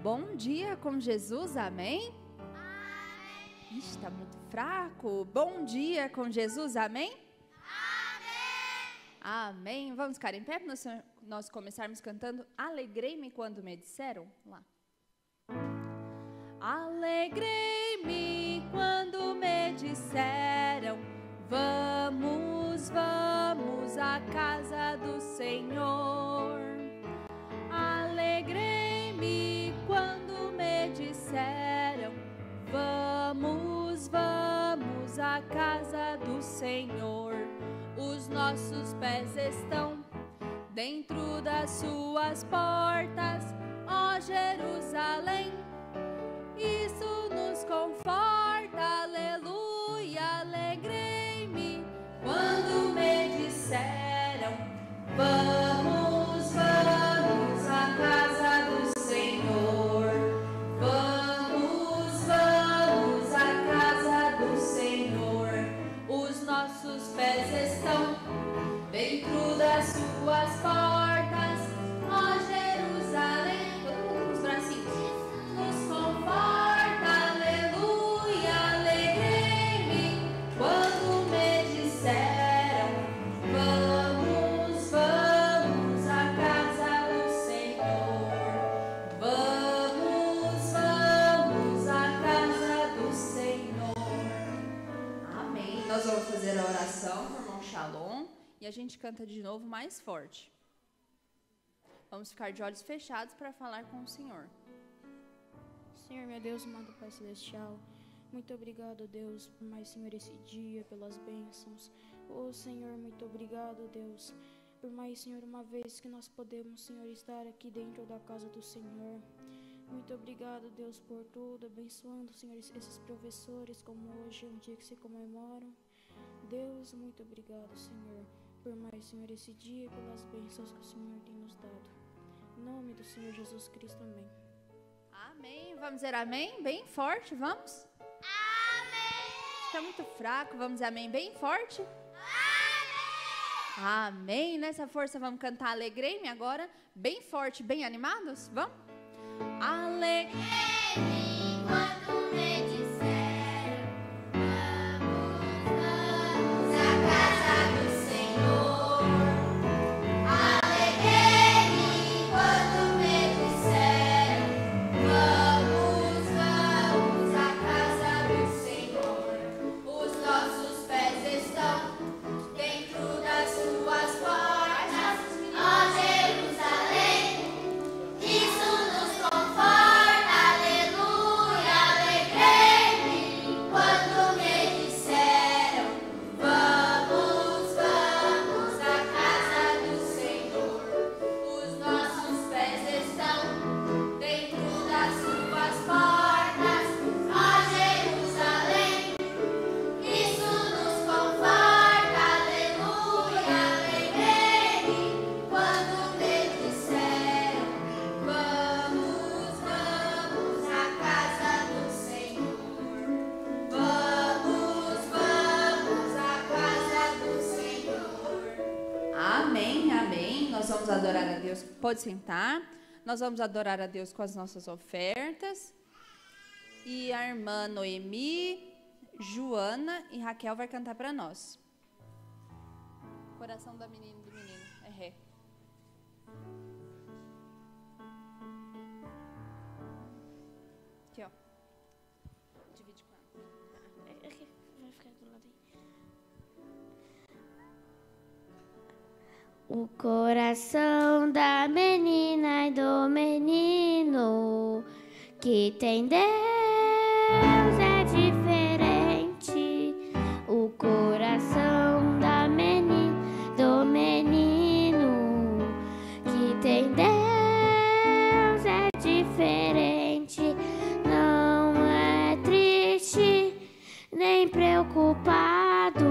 Bom dia com Jesus, amém? Amém. Ixi, tá muito fraco. Bom dia com Jesus, amém? Amém. Amém. Vamos ficar em pé para nós começarmos cantando Alegrei-me quando me disseram. Lá. Alegrei-me quando me disseram, vamos, vamos à casa do Senhor. Alegrei-me quando me disseram, vamos, vamos à casa do Senhor. Os nossos pés estão dentro das suas portas, ó Jerusalém. Isso nos conforta, aleluia. Alegrei-me quando me disseram, vamos, vamos à casa do Senhor. Vamos, vamos à casa do Senhor. Os nossos pés estão dentro das suas portas, ó Jerusalém. Todo mundo com os bracinhos. Nos conforta, aleluia. Alegrei-me quando me disseram, vamos, vamos à casa do Senhor. Vamos, vamos à casa do Senhor. Amém. Nós vamos fazer a oração por irmão Shalom e a gente canta de novo mais forte. Vamos ficar de olhos fechados para falar com o Senhor. Senhor, meu Deus, amado Pai Celestial, muito obrigado, Deus, por mais, Senhor, esse dia, pelas bênçãos. Oh, Senhor, muito obrigado, Deus, por mais, Senhor, uma vez que nós podemos, Senhor, estar aqui dentro da casa do Senhor. Muito obrigado, Deus, por tudo, abençoando, Senhor, esses professores, como hoje é um dia que se comemoram. Deus, muito obrigado, Senhor, por mais, Senhor, esse dia, pelas bênçãos que o Senhor tem nos dado. Em nome do Senhor Jesus Cristo, amém. Amém. Vamos dizer amém? Bem forte, vamos? Amém. Está muito fraco, vamos dizer amém bem forte? Amém. Amém. Nessa força vamos cantar Alegrei-me agora, bem forte, bem animados? Vamos? Alegrei-me quando me disseram, vamos, vamos à casa do Senhor. Alegrei-me quando me disseram, vamos, vamos à casa do Senhor. Os nossos pés estão dentro das suas portas, ó Jerusalém. Isso nos conforta, aleluia. Alegrei-me quando me disseram, vamos, vamos à casa do Senhor. Os nossos pés estão dentro das suas portas, ó Jerusalém. Isso nos conforta, aleluia. Alegrei-me quando me disseram, vamos, vamos à casa do Senhor. Vamos, vamos à casa do Senhor. Amém, amém. Nós vamos adorar a Deus. Pode sentar. Nós vamos adorar a Deus com as nossas ofertas. E a irmã Noemi, Joana e Raquel vai cantar para nós. Coração da menina do menino. É ré. Aqui, ó. Divide com ela. Vai ficar do lado aí. O coração da menina e do menino que tem Deus é diferente. O coração da menina e do menino que tem Deus é diferente. Não é triste nem preocupado,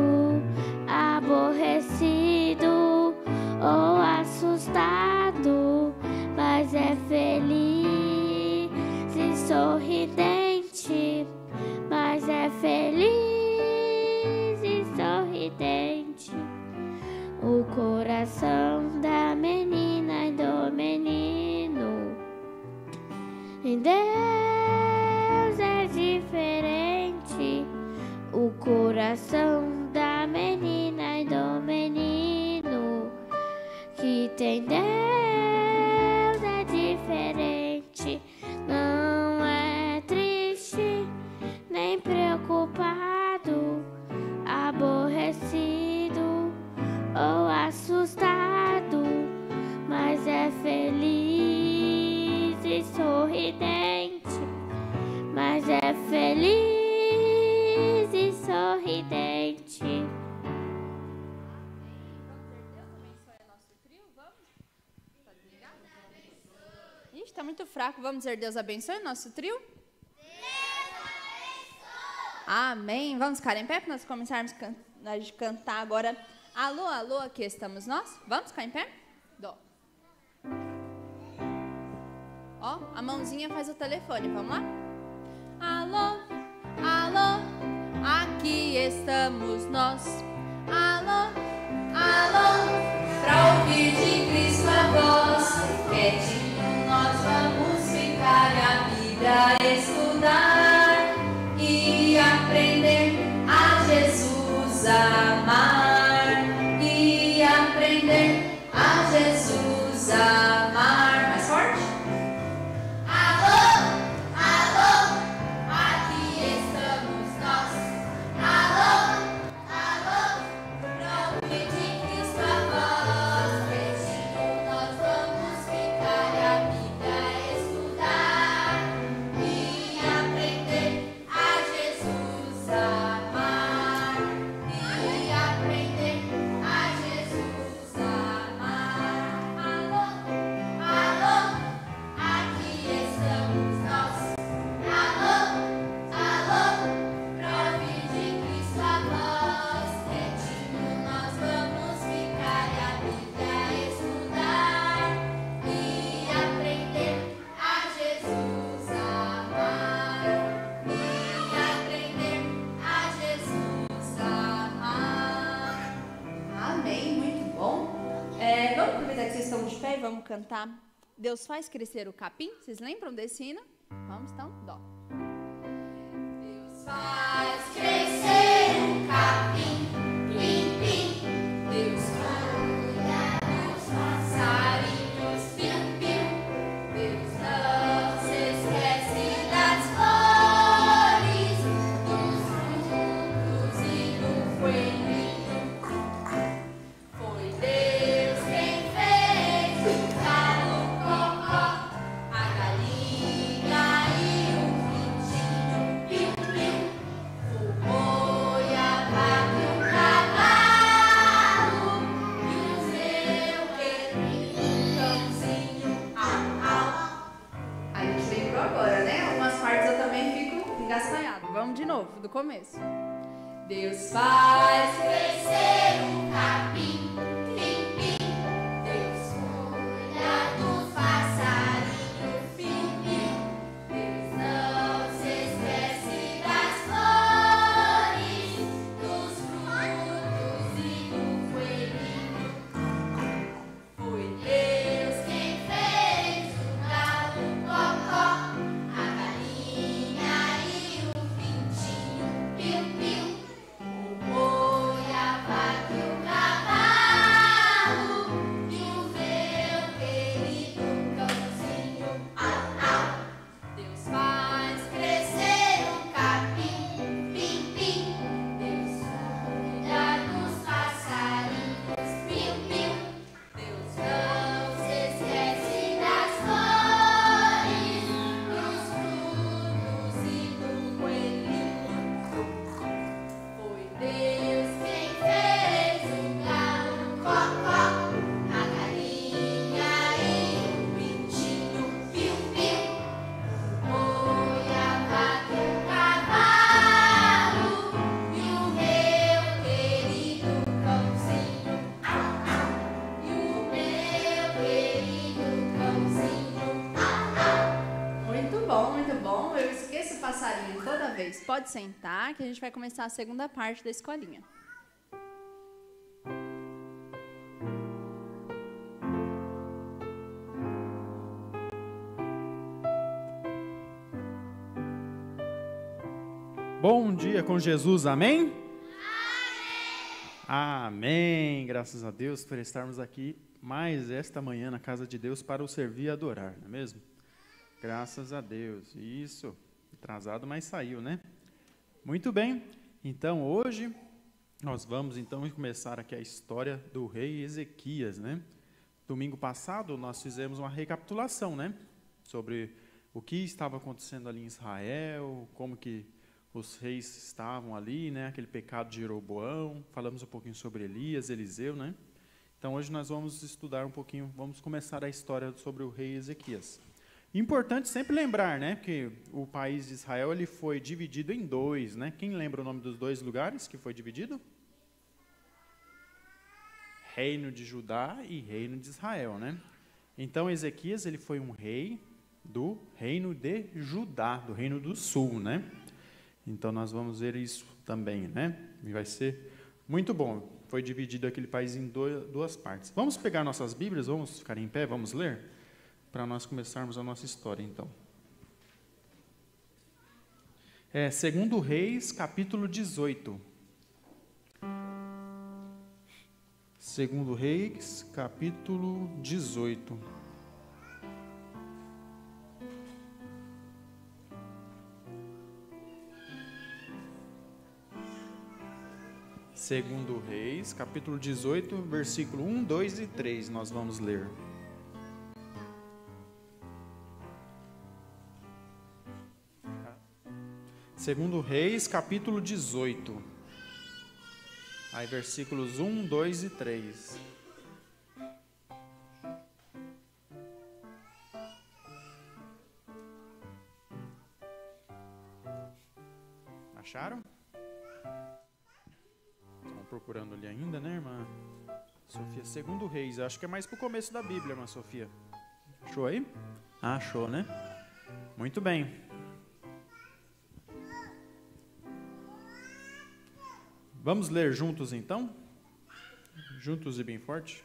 aborrecido ou assustado, mas é feliz e sorridente, mas é feliz e sorridente. O coração da menina e do menino em Deus é diferente. O coração da menina e do menino que tem Deus é diferente. Não é triste, nem preocupado, aborrecido ou assustado, mas é feliz e sorridente. Mas é feliz e sorridente. Ixi, tá muito fraco. Vamos dizer Deus abençoe o nosso trio? Deus abençoe. Amém. Vamos ficar em pé para nós começarmos a cantar agora. Alô, alô, aqui estamos nós. Vamos ficar em pé? Dó. Ó, a mãozinha faz o telefone. Vamos lá? Alô, alô, aqui estamos nós. Alô, alô, pra ouvir de Cristo a voz. Quietinho nós vamos ficar e a vida estudar e aprender a Jesus amar. E aprender a Jesus amar. Mais forte? Alô, alô, aqui estamos nós. Alô, alô, pra ouvir de Cristo a voz. Quietinho nós vamos ficar e a vida estudar e aprender a Jesus amar. E aprender a Jesus amar. Alô, alô, aqui estamos nós. Alô, alô, pra ouvir de Cristo a voz. Quietinho nós vamos ficar e a vida estudar e aprender a Jesus amar. E aprender a Jesus amar. Amém, muito bom. Vamos aproveitar que vocês estão de pé e vamos cantar Deus faz crescer o capim. Vocês lembram desse hino? Vamos então, dó. Deus faz crescer um capim, pim, pim. Deus cuida dos passarinhos, piu, piu. Deus não se esquece das flores, dos frutos e do coelhinho. Foi Deus quem fez o galo, cocó, a galinha e o pintinho, piu, piu. O boi, a vaca e o cavalo, e o seu querido cãozinho, au, au. A gente lembrou agora, né? Algumas partes eu também fico engascanhado. Vamos de novo, do começo. Deus faz Crescer um capim, pim, pim. Deus cuida dos passarinhos, pim, pim. Deus não se esquece das flores, dos frutos e do coelhinho. Foi Deus quem fez o galo, cocó, a galinha e o pintinho, piu, piu. O boi, a vaca e o cavalo, e o meu querido cãozinho, au, au. Deus faz crescer um capim, pim, pim. Deus cuida dos passarinhos, piu, piu. Deus não se esquece das flores, dos frutos e do coelhinho. Foi Deus quem fez o galo, cocó, a galinha e o pintinho, piu, piu. O boi, a vaca e o cavalo, e o meu querido cãozinho, au, au. E o meu querido cãozinho, au, au. muito bom, muito bom. Eu esqueço o passarinho toda vez. Pode sentar que a gente vai começar a segunda parte da escolinha. Bom dia com Jesus, amém? Amém! Graças a Deus por estarmos aqui mais esta manhã na casa de Deus para o servir e adorar, não é mesmo? Graças a Deus. Isso, atrasado, mas saiu, né? Muito bem, então hoje nós vamos então começar aqui a história do rei Ezequias, né? Domingo passado nós fizemos uma recapitulação, né? Sobre o que estava acontecendo ali em Israel, como que os reis estavam ali, né? Aquele pecado de Jeroboão, falamos um pouquinho sobre Elias, Eliseu, né? Então hoje nós vamos estudar um pouquinho, vamos começar a história sobre o rei Ezequias. Importante sempre lembrar, né? Que o país de Israel ele foi dividido em dois, né? Quem lembra o nome dos dois lugares que foi dividido? Reino de Judá e Reino de Israel, né? Então Ezequias ele foi um rei do reino de Judá, do reino do sul, né? Então nós vamos ver isso também, né? E vai ser muito bom. Foi dividido aquele país em duas partes. Vamos pegar nossas Bíblias, vamos ficar em pé, vamos ler? Para nós começarmos a nossa história, então. 2 Reis, capítulo 18. 2 Reis, capítulo 18. Segundo Reis, capítulo 18, versículo 1, 2 e 3, nós vamos ler. Segundo Reis, capítulo 18. Aí, versículos 1, 2 e 3. Acharam? Procurando ali ainda, né, irmã Sofia? Segundo Reis, acho que é mais pro começo da Bíblia, irmã Sofia. Achou aí? Ah, achou, né? Muito bem. Vamos ler juntos, então? Juntos e bem forte?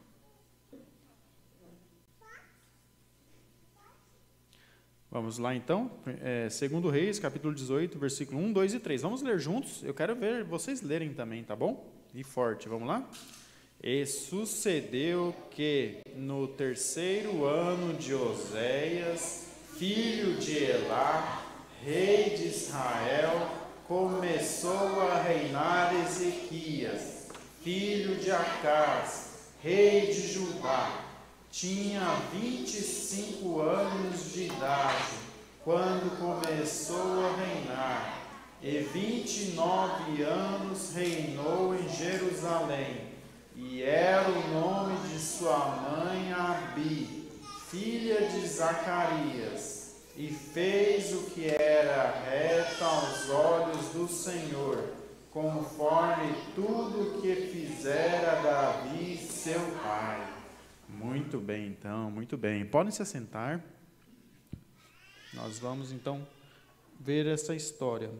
Vamos lá, então. 2 Reis, capítulo 18, versículo 1, 2 e 3. Vamos ler juntos? Eu quero ver vocês lerem também, tá bom? E forte, vamos lá? E sucedeu que, no 3º ano de Oséias, filho de Elá, rei de Israel, começou a reinar Ezequias, filho de Acaz, rei de Judá. Tinha 25 anos de idade quando começou a reinar, e 29 anos reinou em Jerusalém. E era o nome de sua mãe Abi, filha de Zacarias, e fez o que era reto aos olhos do Senhor, conforme tudo que fizera Davi, seu pai. Muito bem, então, muito bem. Podem se assentar. Nós vamos, então, ver essa história.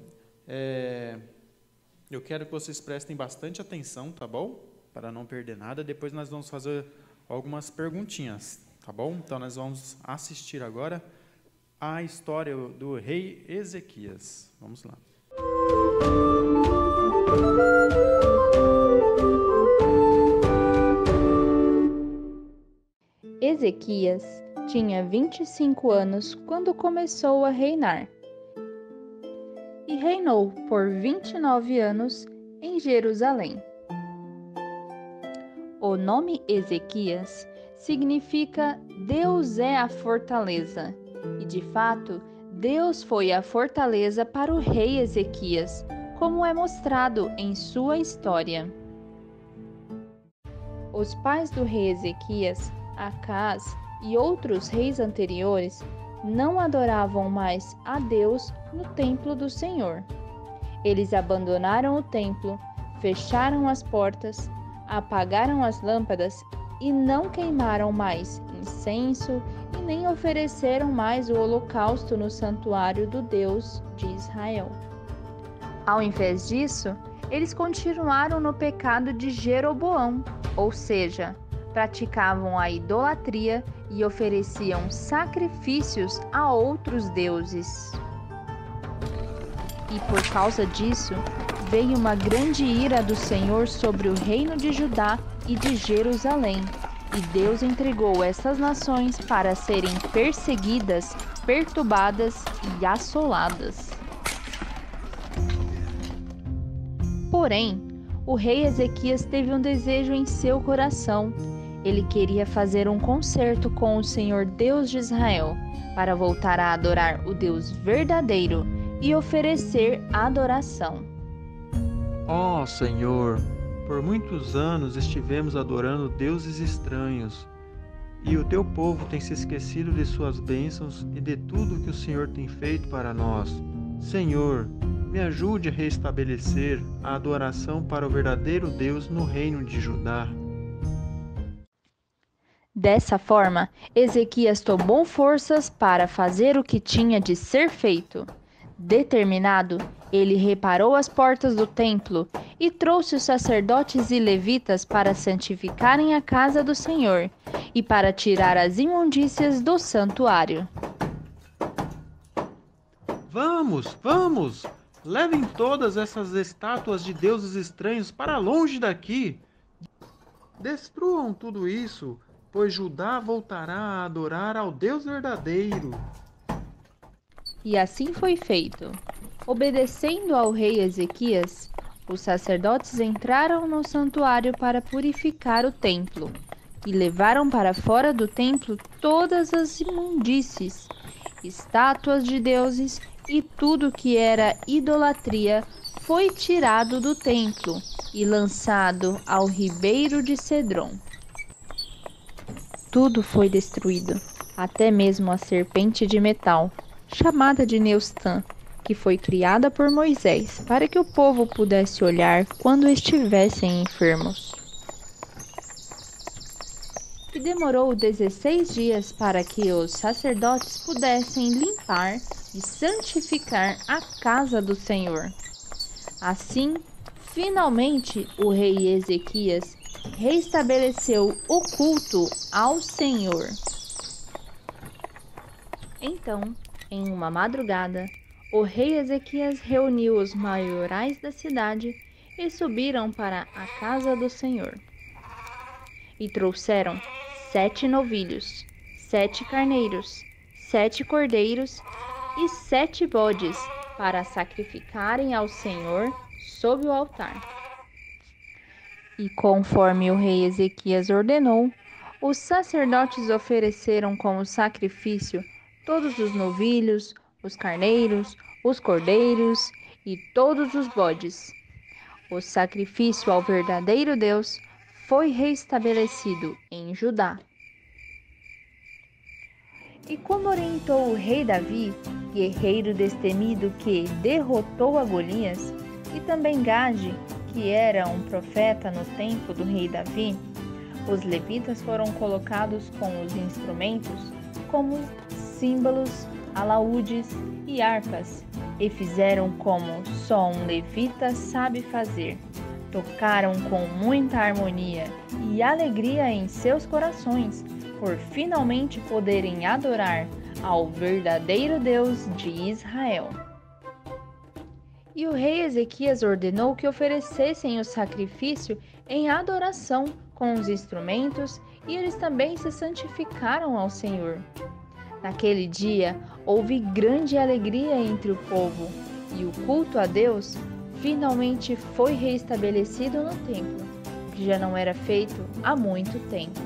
Eu quero que vocês prestem bastante atenção, tá bom? Para não perder nada. Depois nós vamos fazer algumas perguntinhas, tá bom? Então, nós vamos assistir agora a história do rei Ezequias. Vamos lá. Ezequias tinha 25 anos quando começou a reinar, e reinou por 29 anos em Jerusalém. O nome Ezequias significa Deus é a fortaleza, e de fato, Deus foi a fortaleza para o rei Ezequias, como é mostrado em sua história. Os pais do rei Ezequias, Acaz e outros reis anteriores, não adoravam mais a Deus no templo do Senhor. Eles abandonaram o templo, fecharam as portas, apagaram as lâmpadas e não queimaram mais incenso e nem ofereceram mais o holocausto no santuário do Deus de Israel. Ao invés disso, eles continuaram no pecado de Jeroboão, ou seja, praticavam a idolatria e ofereciam sacrifícios a outros deuses. E por causa disso, veio uma grande ira do Senhor sobre o reino de Judá e de Jerusalém. E Deus entregou essas nações para serem perseguidas, perturbadas e assoladas. Porém, o rei Ezequias teve um desejo em seu coração. Ele queria fazer um concerto com o Senhor Deus de Israel, para voltar a adorar o Deus verdadeiro e oferecer adoração. Ó Senhor, por muitos anos estivemos adorando deuses estranhos, e o teu povo tem se esquecido de suas bênçãos e de tudo que o Senhor tem feito para nós. Senhor, me ajude a restabelecer a adoração para o verdadeiro Deus no reino de Judá. Dessa forma, Ezequias tomou forças para fazer o que tinha de ser feito. Determinado, ele reparou as portas do templo e trouxe os sacerdotes e levitas para santificarem a casa do Senhor e para tirar as imundícias do santuário. Vamos! Levem todas essas estátuas de deuses estranhos para longe daqui. Destruam tudo isso, pois Judá voltará a adorar ao Deus verdadeiro. E assim foi feito. Obedecendo ao rei Ezequias, os sacerdotes entraram no santuário para purificar o templo e levaram para fora do templo todas as imundícies, estátuas de deuses e tudo que era idolatria foi tirado do templo e lançado ao ribeiro de Cedron. Tudo foi destruído, até mesmo a serpente de metal, chamada de Neustã, que foi criada por Moisés para que o povo pudesse olhar quando estivessem enfermos. E demorou 16 dias para que os sacerdotes pudessem limpar e santificar a casa do Senhor. Assim, finalmente, o rei Ezequias restabeleceu o culto ao Senhor. Então, em uma madrugada, o rei Ezequias reuniu os maiorais da cidade e subiram para a casa do Senhor. E trouxeram 7 novilhos, 7 carneiros, 7 cordeiros e 7 bodes para sacrificarem ao Senhor sob o altar. E conforme o rei Ezequias ordenou, os sacerdotes ofereceram como sacrifício todos os novilhos, os carneiros, os cordeiros e todos os bodes. O sacrifício ao verdadeiro Deus foi restabelecido em Judá. E como orientou o rei Davi, guerreiro destemido que derrotou a Golias, e também Gade, que era um profeta no tempo do rei Davi, os levitas foram colocados com os instrumentos como símbolos, alaúdes e harpas, e fizeram como só um levita sabe fazer. Tocaram com muita harmonia e alegria em seus corações, por finalmente poderem adorar ao verdadeiro Deus de Israel. E o rei Ezequias ordenou que oferecessem o sacrifício em adoração com os instrumentos, e eles também se santificaram ao Senhor. Naquele dia, houve grande alegria entre o povo, e o culto a Deus finalmente foi restabelecido no templo, que já não era feito há muito tempo.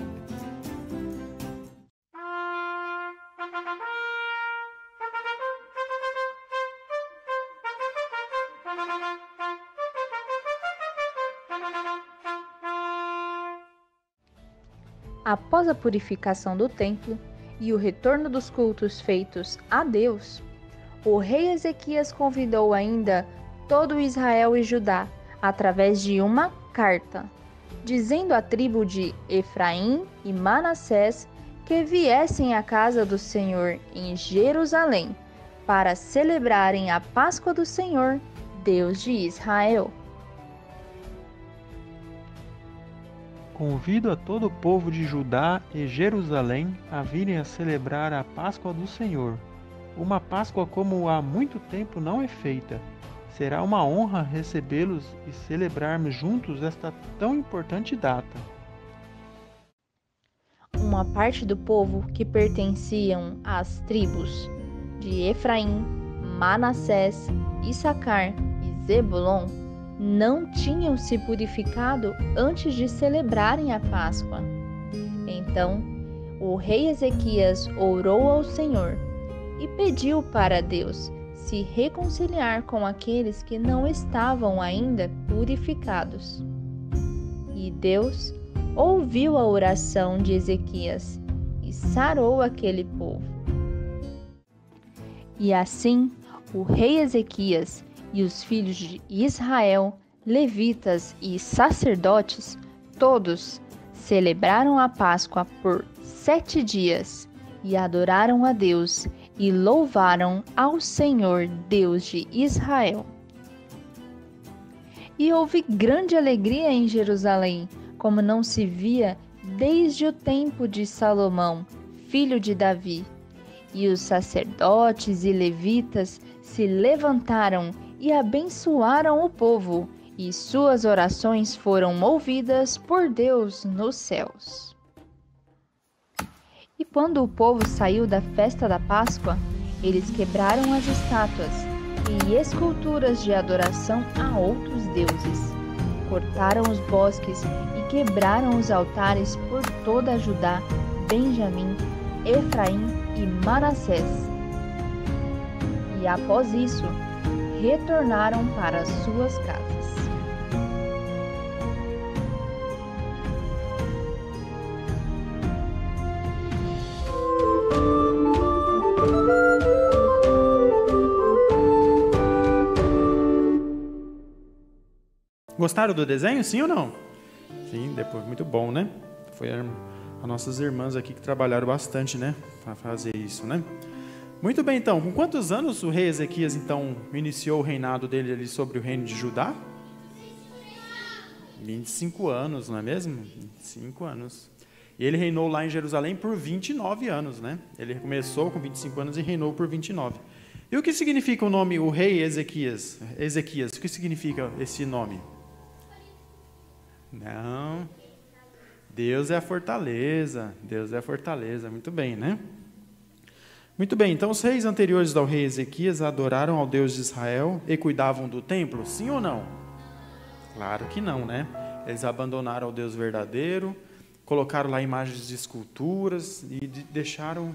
Após a purificação do templo e o retorno dos cultos feitos a Deus, o rei Ezequias convidou ainda todo Israel e Judá através de uma carta, dizendo à tribo de Efraim e Manassés que viessem à casa do Senhor em Jerusalém para celebrarem a Páscoa do Senhor, Deus de Israel. Convido a todo o povo de Judá e Jerusalém a virem a celebrar a Páscoa do Senhor, uma Páscoa como há muito tempo não é feita, Será uma honra recebê-los e celebrarmos juntos esta tão importante data. Uma parte do povo que pertenciam às tribos de Efraim, Manassés, Issacar e Zebulon não tinham se purificado antes de celebrarem a Páscoa. Então, o rei Ezequias orou ao Senhor e pediu para Deus se reconciliar com aqueles que não estavam ainda purificados. E Deus ouviu a oração de Ezequias e sarou aquele povo. E assim, o rei Ezequias e os filhos de Israel, levitas e sacerdotes, todos celebraram a Páscoa por 7 dias e adoraram a Deus e louvaram ao Senhor, Deus de Israel. E houve grande alegria em Jerusalém, como não se via desde o tempo de Salomão, filho de Davi. E os sacerdotes e levitas se levantaram e abençoaram o povo, e suas orações foram ouvidas por Deus nos céus. E quando o povo saiu da festa da Páscoa, eles quebraram as estátuas e esculturas de adoração a outros deuses. Cortaram os bosques e quebraram os altares por toda Judá, Benjamim, Efraim e Manassés. E após isso, retornaram para suas casas. Gostaram do desenho, sim ou não? Sim, depois, muito bom, né? Foi as nossas irmãs aqui que trabalharam bastante, né? Para fazer isso, né? Muito bem, então. Com quantos anos o rei Ezequias, então, iniciou o reinado dele ali sobre o reino de Judá? 25 anos, não é mesmo? 25 anos. E ele reinou lá em Jerusalém por 29 anos, né? Ele começou com 25 anos e reinou por 29. E o que significa o nome, o rei Ezequias? Ezequias, o que significa esse nome? Não. Deus é a fortaleza. Deus é a fortaleza. Muito bem, né? Muito bem. Então, os reis anteriores ao rei Ezequias adoraram ao Deus de Israel e cuidavam do templo? Sim ou não? Claro que não, né? Eles abandonaram o Deus verdadeiro, colocaram lá imagens de esculturas e deixaram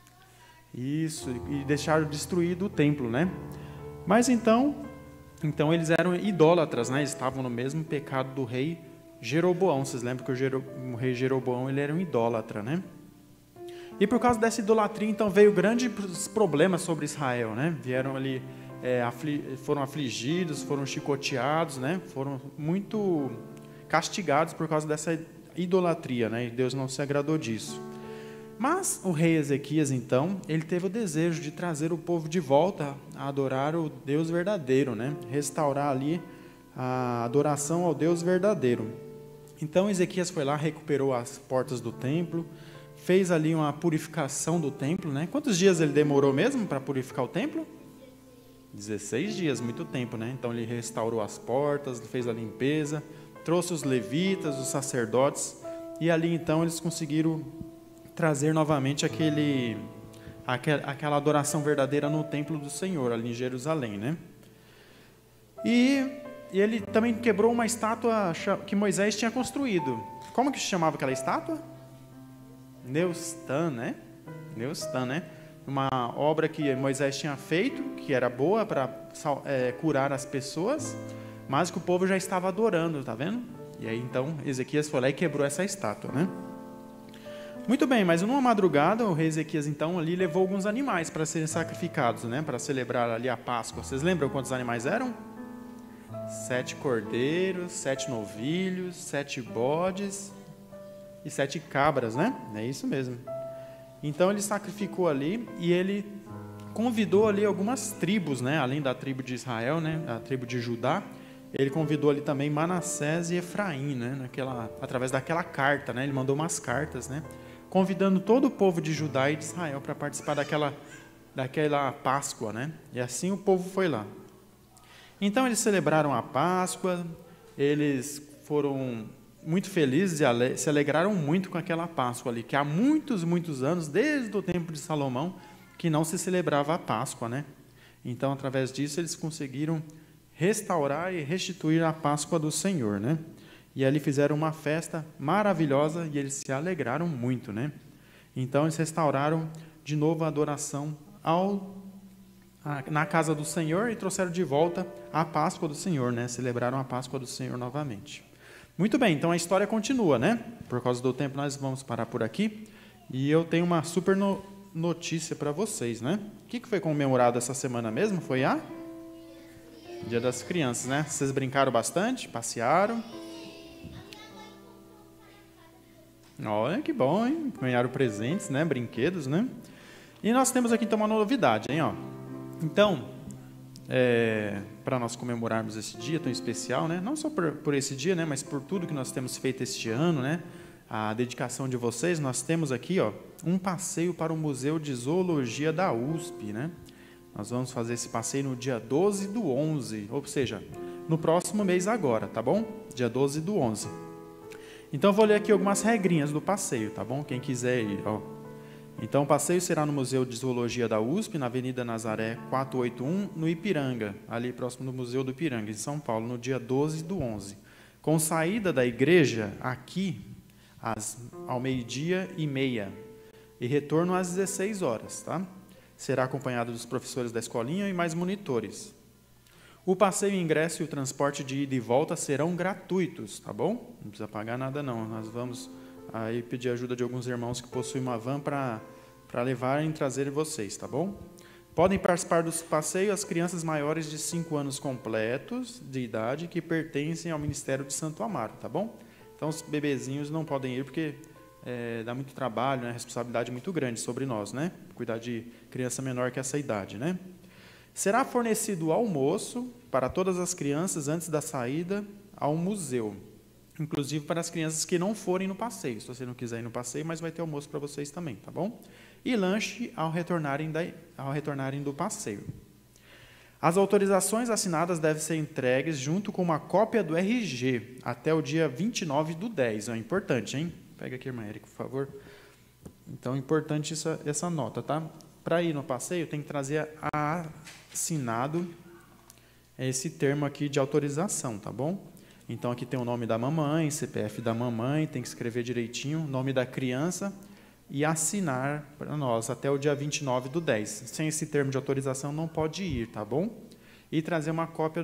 destruído o templo, né? Mas então eles eram idólatras, né? Eles estavam no mesmo pecado do rei Jeroboão. Vocês lembram que o rei Jeroboão ele era um idólatra, né? E por causa dessa idolatria, então, veio grandes problemas sobre Israel, né? Vieram ali, foram afligidos, foram chicoteados, né? Foram muito castigados por causa dessa idolatria, né? E Deus não se agradou disso. Mas o rei Ezequias, então, ele teve o desejo de trazer o povo de volta a adorar o Deus verdadeiro, né? Restaurar ali a adoração ao Deus verdadeiro. Então, Ezequias foi lá, recuperou as portas do templo, fez ali uma purificação do templo, né? Quantos dias ele demorou mesmo para purificar o templo? 16 dias, muito tempo, né? Então, ele restaurou as portas, fez a limpeza, trouxe os levitas, os sacerdotes, e ali, então, eles conseguiram trazer novamente aquela adoração verdadeira no templo do Senhor, ali em Jerusalém, né? E ele também quebrou uma estátua que Moisés tinha construído. Como que se chamava aquela estátua? Neustan, né? Neustan, né? Uma obra que Moisés tinha feito, que era boa para curar as pessoas, mas que o povo já estava adorando, tá vendo? E aí, então, Ezequias foi lá e quebrou essa estátua, né? Muito bem, mas numa madrugada, o rei Ezequias, então, ali levou alguns animais para serem sacrificados, né? Para celebrar ali a Páscoa. Vocês lembram quantos animais eram? 7 cordeiros, 7 novilhos, 7 bodes e 7 cabras, né? É isso mesmo. Então, ele sacrificou ali e ele convidou ali algumas tribos, né? Além da tribo de Israel, né? A tribo de Judá. Ele convidou ali também Manassés e Efraim, né? Através daquela carta, né? Ele mandou umas cartas, né? Convidando todo o povo de Judá e de Israel para participar daquela Páscoa, né? E assim o povo foi lá. Então eles celebraram a Páscoa, eles foram muito felizes e se alegraram muito com aquela Páscoa ali, que há muitos, muitos anos, desde o tempo de Salomão, que não se celebrava a Páscoa, né? Então, através disso, eles conseguiram restaurar e restituir a Páscoa do Senhor, né? E ali fizeram uma festa maravilhosa e eles se alegraram muito, né? Então, eles restauraram de novo a adoração na casa do Senhor e trouxeram de volta a Páscoa do Senhor, né? Celebraram a Páscoa do Senhor novamente. Muito bem, então a história continua, né? Por causa do tempo, nós vamos parar por aqui. E eu tenho uma super notícia para vocês, né? O que foi comemorado essa semana mesmo? Foi a Dia das Crianças, né? Vocês brincaram bastante? Passearam? Olha que bom, hein? Ganharam presentes, né? Brinquedos, né? E nós temos aqui então uma novidade, hein? Ó. Então, para nós comemorarmos esse dia tão especial, né? Não só por esse dia, né? Mas por tudo que nós temos feito este ano, né? A dedicação de vocês, nós temos aqui, ó, um passeio para o Museu de Zoologia da USP, né? Nós vamos fazer esse passeio no dia 12/11, ou seja, no próximo mês agora, tá bom? Dia 12/11. Então, eu vou ler aqui algumas regrinhas do passeio, tá bom? Quem quiser ir, ó. Então, o passeio será no Museu de Zoologia da USP, na Avenida Nazaré 481, no Ipiranga, ali próximo do Museu do Ipiranga, em São Paulo, no dia 12/11. Com saída da igreja aqui ao 12:30 e retorno às 16 horas, tá? Será acompanhado dos professores da escolinha e mais monitores. O passeio, ingresso e o transporte de ida e volta serão gratuitos, tá bom? Não precisa pagar nada não. Nós vamos aí pedir ajuda de alguns irmãos que possuem uma van para levarem e trazerem vocês, tá bom? Podem participar do passeio as crianças maiores de 5 anos completos de idade que pertencem ao Ministério de Santo Amaro, tá bom? Então, os bebezinhos não podem ir porque dá muito trabalho, né? Responsabilidade muito grande sobre nós, né? Cuidar de criança menor que essa idade, né? Será fornecido almoço para todas as crianças antes da saída ao museu, inclusive para as crianças que não forem no passeio. Se você não quiser ir no passeio, mas vai ter almoço para vocês também, tá bom? E lanche ao retornarem do passeio. As autorizações assinadas devem ser entregues junto com uma cópia do RG até o dia 29/10. É importante, hein? Pega aqui, irmã Érica, por favor. Então, é importante essa nota, tá? Para ir no passeio, tem que trazer assinado esse termo aqui de autorização, tá bom? Então, aqui tem o nome da mamãe, CPF da mamãe, tem que escrever direitinho, nome da criança e assinar para nós até o dia 29/10. Sem esse termo de autorização, não pode ir, tá bom? E trazer uma cópia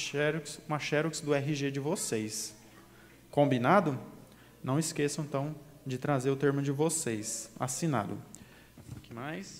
uma xerox do RG de vocês. Combinado? Não esqueçam, então, de trazer o termo de vocês, assinado. O que mais?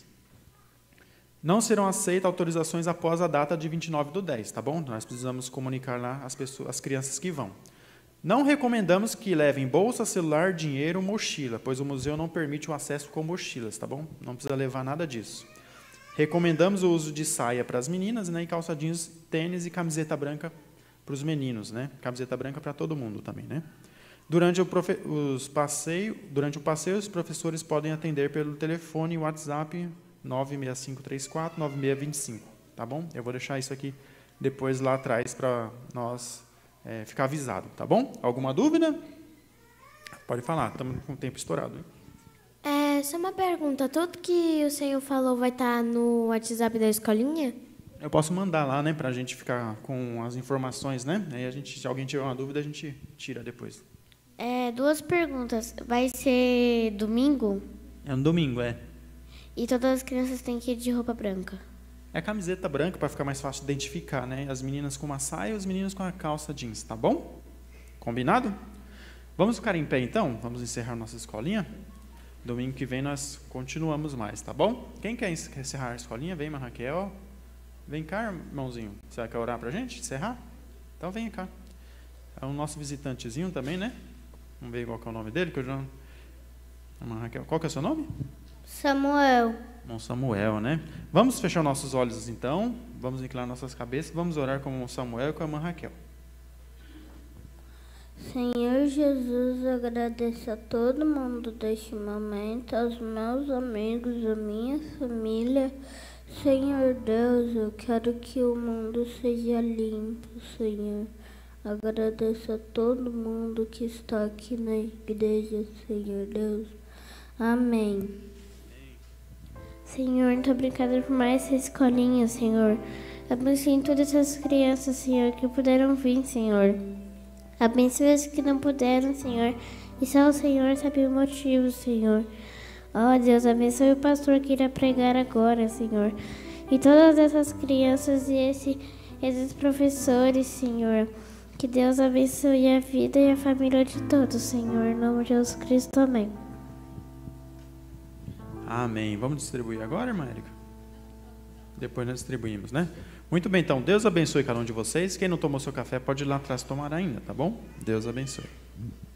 Não serão aceitas autorizações após a data de 29/10, tá bom? Nós precisamos comunicar lá as crianças que vão. Não recomendamos que levem bolsa, celular, dinheiro ou mochila, pois o museu não permite o acesso com mochilas, tá bom? Não precisa levar nada disso. Recomendamos o uso de saia para as meninas, né, e calça jeans, tênis e camiseta branca para os meninos, né? Camiseta branca para todo mundo também, né? Durante o passeio, os professores podem atender pelo telefone e WhatsApp 96534-9625, tá bom? Eu vou deixar isso aqui depois lá atrás para nós ficar avisado, tá bom? Alguma dúvida? Pode falar, estamos com o tempo estourado. Só uma pergunta, tudo que o senhor falou vai estar no WhatsApp da escolinha? Eu posso mandar lá, né, para a gente ficar com as informações, né? Aí se alguém tiver uma dúvida, a gente tira depois. 2 perguntas. Vai ser domingo? É um domingo, E todas as crianças têm que ir de roupa branca? É camiseta branca para ficar mais fácil de identificar, né? As meninas com uma saia e os meninos com a calça jeans, tá bom? Combinado? Vamos ficar em pé então? Vamos encerrar nossa escolinha? Domingo que vem nós continuamos mais, tá bom? Quem quer encerrar a escolinha? Vem, Raquel. Vem cá, irmãozinho. Você quer orar para a gente encerrar? Então vem cá. É o nosso visitantezinho também, né? Vamos ver qual que é o nome dele, que eu já... Raquel, qual que é o seu nome? Samuel. Bom, Samuel, né? Vamos fechar nossos olhos então, vamos inclinar nossas cabeças, vamos orar com o Samuel e com a irmã Raquel. Senhor Jesus, agradeço a todo mundo deste momento, aos meus amigos, a minha família Senhor Deus, eu quero que o mundo seja limpo, Senhor. Agradeço a todo mundo que está aqui na igreja, Senhor Deus. Amém. Senhor, muito obrigada por mais essa escolinha, Senhor. Abençoe todas essas crianças, Senhor, que puderam vir, Senhor. Abençoe as que não puderam, Senhor. E só o Senhor sabe o motivo, Senhor. Ó Deus, abençoe o pastor que irá pregar agora, Senhor. E todas essas crianças e esses professores, Senhor. Que Deus abençoe a vida e a família de todos, Senhor. Em nome de Jesus Cristo, amém. Amém. Vamos distribuir agora, irmã Érica? Depois nós distribuímos, né? Muito bem, então. Deus abençoe cada um de vocês. Quem não tomou seu café pode ir lá atrás tomar ainda, tá bom? Deus abençoe.